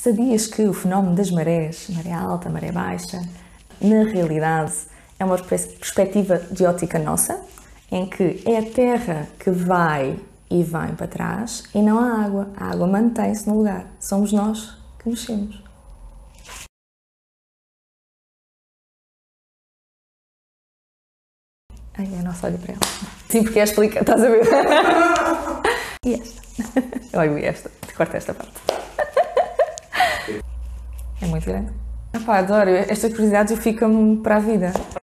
Sabias que o fenómeno das marés, maré alta, maré baixa, na realidade é uma perspectiva de ótica nossa, em que é a Terra que vai e vem para trás e não a água mantém-se no lugar, somos nós que mexemos. Ai, a nossa olha para ela. Sim, porque explica, estás a ver? E esta? Olha, esta, corta esta parte. É muito grande. Adoro, estas curiosidades ficam-me para a vida.